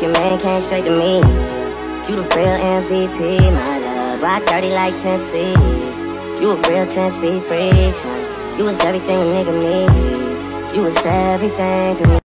your man came straight to me. You the real MVP, my love. Ride dirty like Pimp C. You a real 10-speed freak, shawty. You was everything a nigga need. You was everything to me.